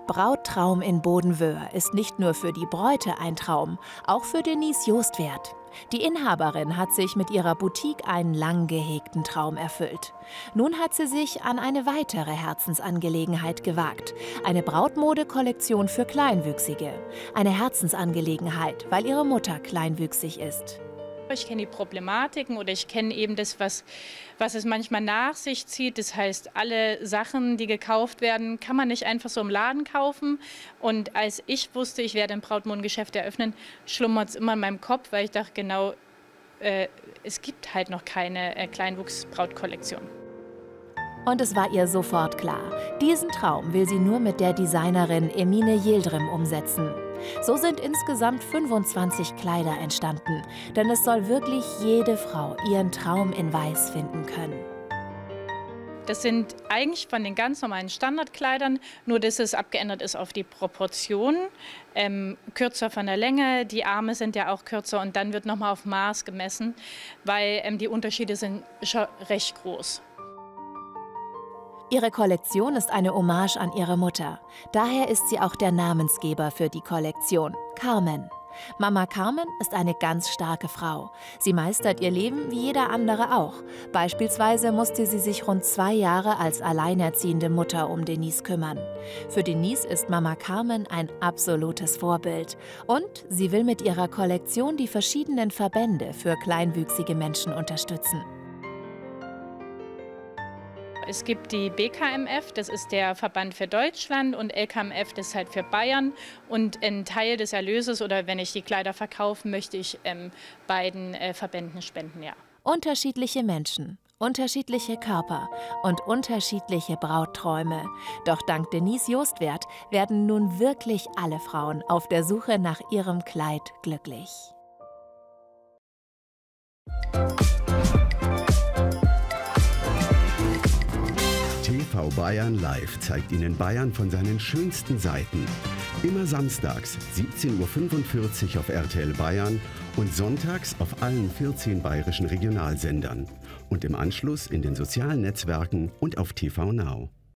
Brauttraum in Bodenwöhr ist nicht nur für die Bräute ein Traum, auch für Denise Jostwert. Die Inhaberin hat sich mit ihrer Boutique einen lang gehegten Traum erfüllt. Nun hat sie sich an eine weitere Herzensangelegenheit gewagt. Eine Brautmode-Kollektion für Kleinwüchsige. Eine Herzensangelegenheit, weil ihre Mutter kleinwüchsig ist. Ich kenne die Problematiken oder ich kenne eben das, was es manchmal nach sich zieht. Das heißt, alle Sachen, die gekauft werden, kann man nicht einfach so im Laden kaufen. Und als ich wusste, ich werde ein Brautmodengeschäft eröffnen, schlummert es immer in meinem Kopf, weil ich dachte, genau, es gibt halt noch keine Kleinwuchsbrautkollektion. Und es war ihr sofort klar, diesen Traum will sie nur mit der Designerin Emine Yildirim umsetzen. So sind insgesamt 25 Kleider entstanden, denn es soll wirklich jede Frau ihren Traum in Weiß finden können. Das sind eigentlich von den ganz normalen Standardkleidern, nur dass es abgeändert ist auf die Proportionen. Kürzer von der Länge, die Arme sind ja auch kürzer und dann wird nochmal auf Maß gemessen, weil die Unterschiede sind schon recht groß. Ihre Kollektion ist eine Hommage an ihre Mutter. Daher ist sie auch der Namensgeber für die Kollektion, Carmen. Mama Carmen ist eine ganz starke Frau. Sie meistert ihr Leben wie jeder andere auch. Beispielsweise musste sie sich rund 2 Jahre als alleinerziehende Mutter um Denise kümmern. Für Denise ist Mama Carmen ein absolutes Vorbild. Und sie will mit ihrer Kollektion die verschiedenen Verbände für kleinwüchsige Menschen unterstützen. Es gibt die BKMF, das ist der Verband für Deutschland, und LKMF, das ist halt für Bayern. Und ein Teil des Erlöses, oder wenn ich die Kleider verkaufe, möchte ich beiden Verbänden spenden, ja. Unterschiedliche Menschen, unterschiedliche Körper und unterschiedliche Brautträume. Doch dank Denise Jostwert werden nun wirklich alle Frauen auf der Suche nach ihrem Kleid glücklich. TV Bayern Live zeigt Ihnen Bayern von seinen schönsten Seiten. Immer samstags 17:45 Uhr auf RTL Bayern und sonntags auf allen 14 bayerischen Regionalsendern. Und im Anschluss in den sozialen Netzwerken und auf TV Now.